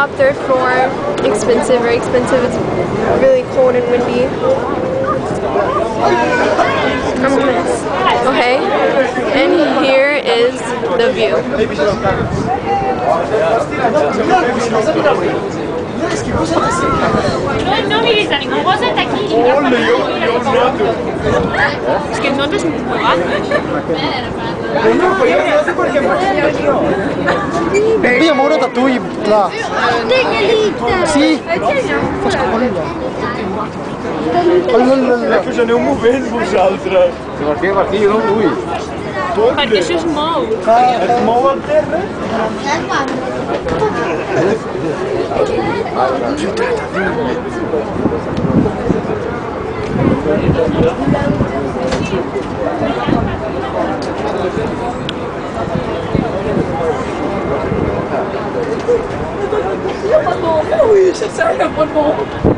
top, third floor. Expensive, very expensive. It's really cold and windy. I'm a mess. Okay, and here is the view. No miris a ningú, posa't aquí. És que no t'has mogat. Via amore da tu là. Sì. Que ja aneu movent vosaltres. Perquè jo no el vull. Perquè això es mou. Es mou el terra. Ui, ça sert à rien,